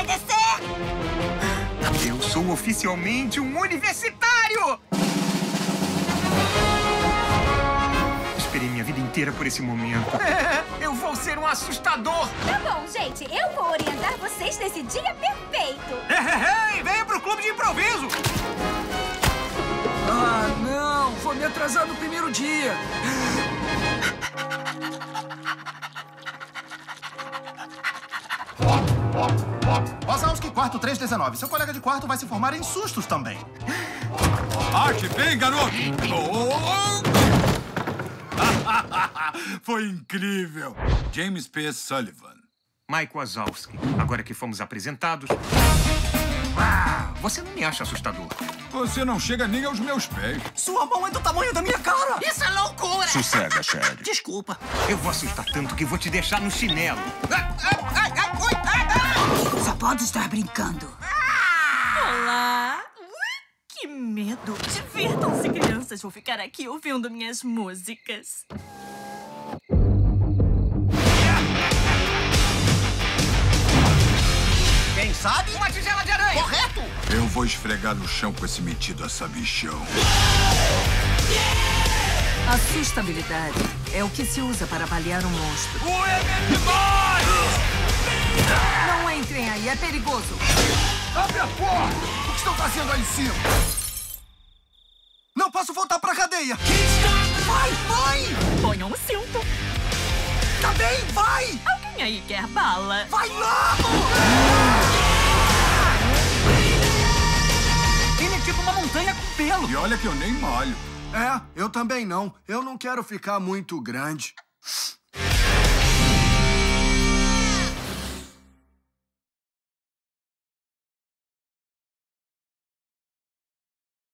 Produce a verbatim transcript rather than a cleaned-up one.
vai descer! Eu sou oficialmente um universitário! Esperei minha vida inteira por esse momento. É, eu vou ser um assustador! Tá bom, gente. Eu vou orientar vocês nesse dia perfeito. Ei, ei, venha pro clube de improviso! Ah, não! Vou me atrasar no primeiro dia. Wazowski, quarto três dezenove. Seu colega de quarto vai se formar em sustos também. Arte bem, garoto! Oh! Foi incrível! James P. Sullivan. Mike Wazowski. Agora que fomos apresentados... Ah, você não me acha assustador? Você não chega nem aos meus pés. Sua mão é do tamanho da minha cara! Isso é loucura! Sossega, Chad. Desculpa. Eu vou assustar tanto que vou te deixar no chinelo. Ah, ah, ah, ah, ui, ah, ah. Só pode estar brincando. Olá! Ui, que medo! Divirtam-se, crianças. Vou ficar aqui ouvindo minhas músicas. Quem sabe? Uma tigela de aranha! Correto! Eu vou esfregar no chão com esse metido a sabichão. Assustabilidade é o que se usa para avaliar um monstro. Não entrem aí, é perigoso. Abre a porta! O que estão fazendo aí em cima? Não posso voltar pra cadeia! Vai, vai! Ponham um cinto. Tá bem, vai! Alguém aí quer bala? Vai logo! Ele é tipo uma montanha com pelo. E olha que eu nem molho. É, eu também não. Eu não quero ficar muito grande.